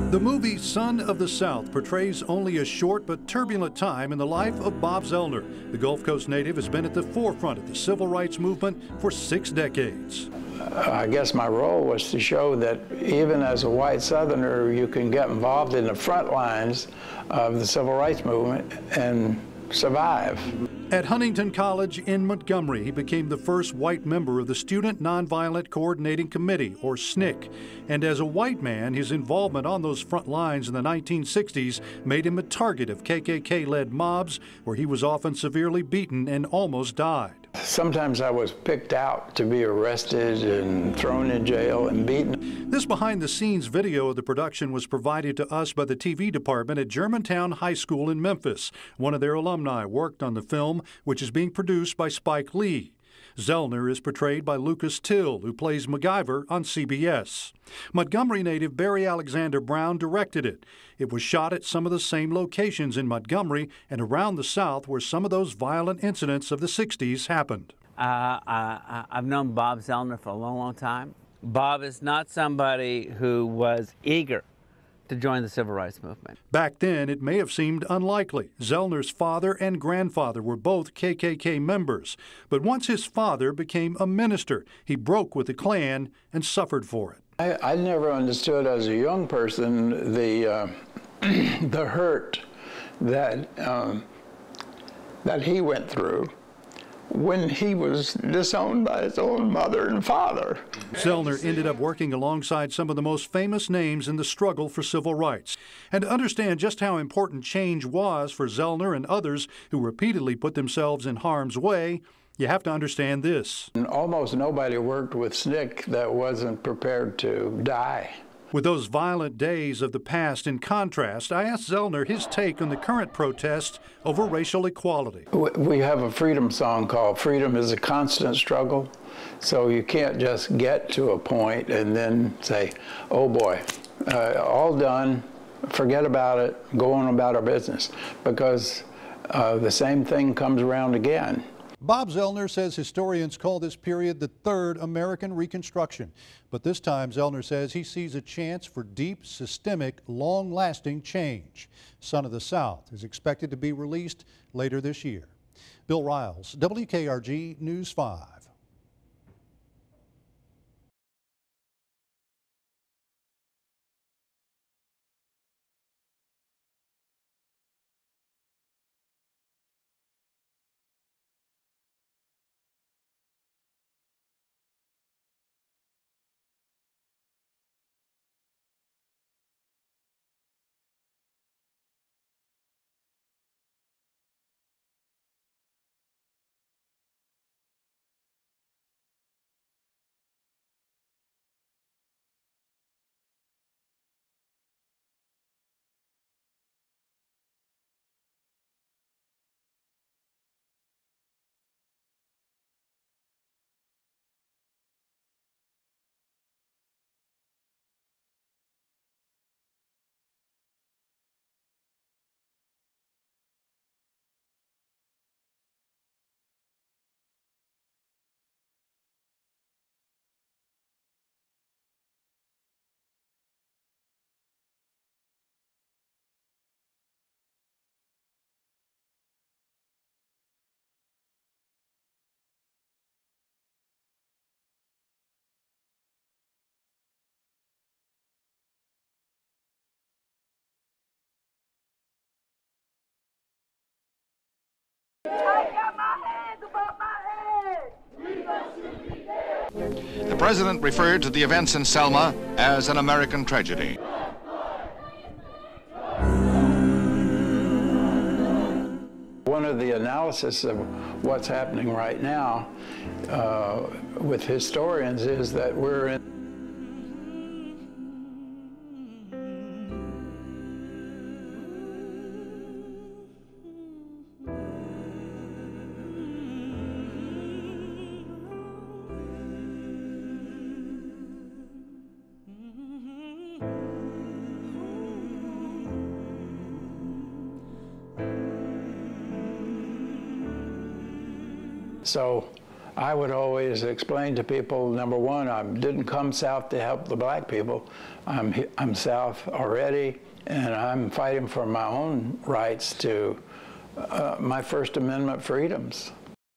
The movie Son of the South portrays only a short but turbulent time in the life of Bob Zellner. The Gulf Coast native has been at the forefront of the civil rights movement for 6 decades. I guess my role was to show that even as a white Southerner, you can get involved in the front lines of the civil rights movement and survive. At Huntington College in Montgomery, he became the first white member of the Student Nonviolent Coordinating Committee, or SNCC. And as a white man, his involvement on those front lines in the 1960s made him a target of KKK-led mobs, where he was often severely beaten and almost died. Sometimes I was picked out to be arrested and thrown in jail and beaten. This behind-the-scenes video of the production was provided to us by the TV department at Germantown High School in Memphis. One of their alumni worked on the film, which is being produced by Spike Lee. Zellner is portrayed by Lucas Till, who plays MacGyver on CBS. Montgomery native Barry Alexander Brown directed it. It was shot at some of the same locations in Montgomery and around the South where some of those violent incidents of the 60s happened. I've known Bob Zellner for a long, long time. Bob is not somebody who was eager to join the civil rights movement. Back then, it may have seemed unlikely. Zellner's father and grandfather were both KKK members. But once his father became a minister, he broke with the Klan and suffered for it. I never understood as a young person the hurt that he went through when he was disowned by his own mother and father. Zellner ended up working alongside some of the most famous names in the struggle for civil rights. And to understand just how important change was for Zellner and others who repeatedly put themselves in harm's way, you have to understand this. And almost nobody worked with SNCC that wasn't prepared to die. With those violent days of the past in contrast, I asked Zellner his take on the current protests over racial equality. We have a freedom song called "Freedom is a Constant Struggle," so you can't just get to a point and then say, oh boy, all done, forget about it, go on about our business, because the same thing comes around again. Bob Zellner says historians call this period the Third American Reconstruction. But this time, Zellner says he sees a chance for deep, systemic, long-lasting change. Son of the South is expected to be released later this year. Bill Riles, WKRG News 5. The president referred to the events in Selma as an American tragedy. One of the analysis of what's happening right now with historians is that we're in So I would always explain to people, number one, I didn't come south to help the black people. I'm south already, and I'm fighting for my own rights to my First Amendment freedoms.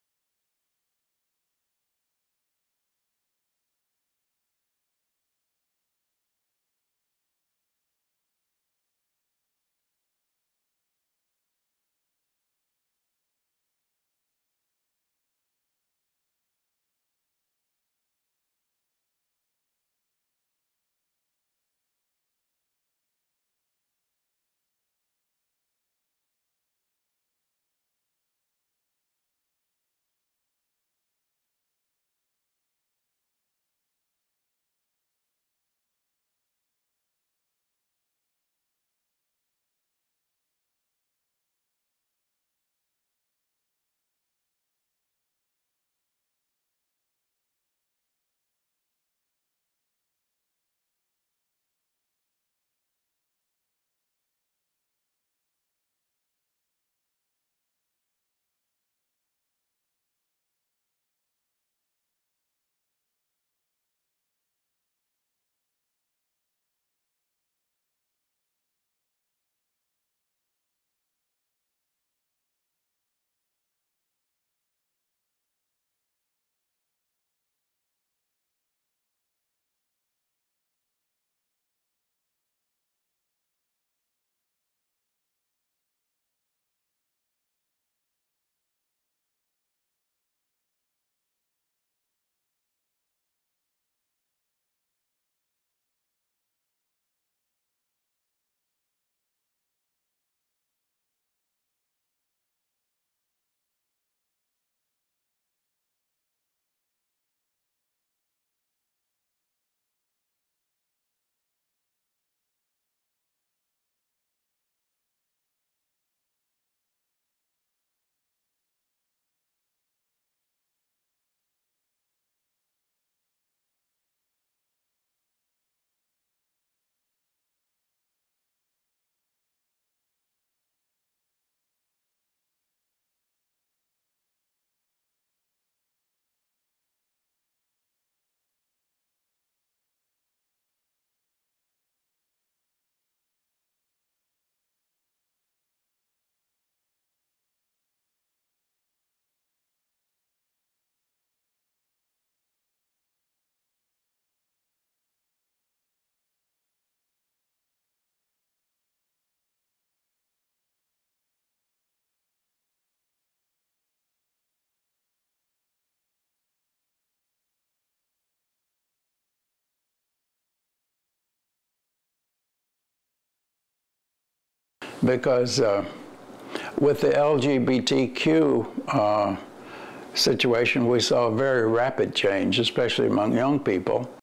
Because with the LGBTQ situation, we saw a very rapid change, especially among young people.